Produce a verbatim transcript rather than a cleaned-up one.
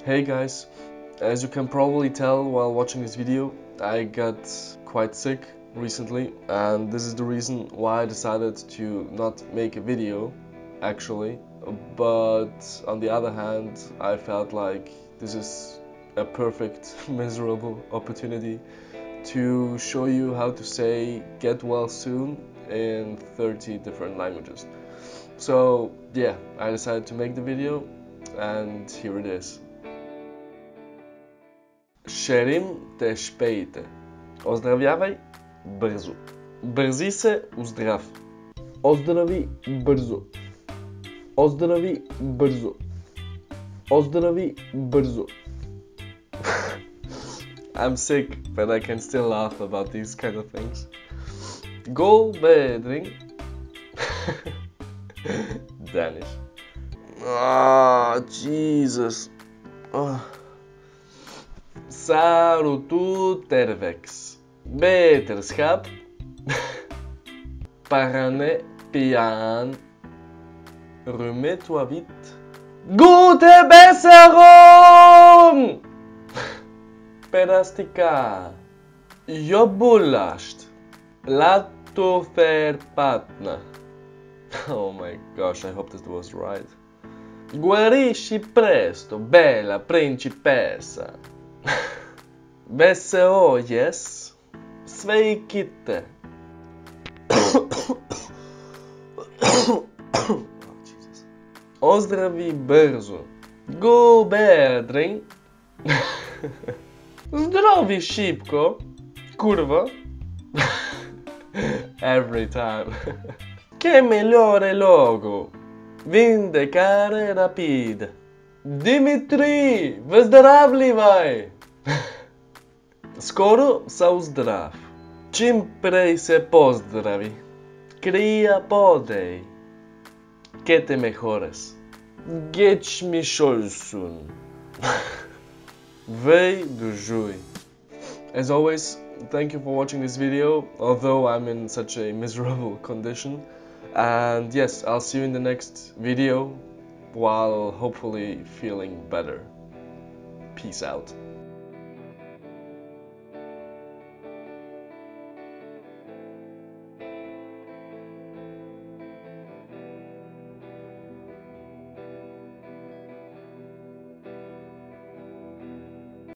Hey guys, as you can probably tell while watching this video, I got quite sick recently, and this is the reason why I decided to not make a video actually. But on the other hand, I felt like this is a perfect miserable opportunity to show you how to say get well soon in thirty different languages. So yeah, I decided to make the video, and here it is. Šerim te špejte. Ozdravljavaj brzo. Brzi se uzdrav. Ozdravi brzo. Ozdravi brzo. Ozdravi brzo. I'm sick, but I can still laugh about these kind of things. God bedring. Danish. Ah, Jesus. Oh. Sarutu tervex. Beterschap. Parane pian. Remets-toi vite. Gute Besserung! Perastika. Jobulasht. Lato verpatna. Oh my gosh, I hope this was right. Guarisci presto, bella principessa. Veseo, yes. Sveikite. Oh, Jesus. Ozdravi brzo. Go bedring. Zdrovi šipko. Kurva. Every time. Che migliore logo. Vindecare rapid. Dimitri, vzdravljivaj. Skoro sa zdrav. Čim prej se pozdravi. Cria podej. Que te mejores. Geç mi şolsun. Vei dujuj. As always, thank you for watching this video, although I'm in such a miserable condition. And yes, I'll see you in the next video while hopefully feeling better. Peace out.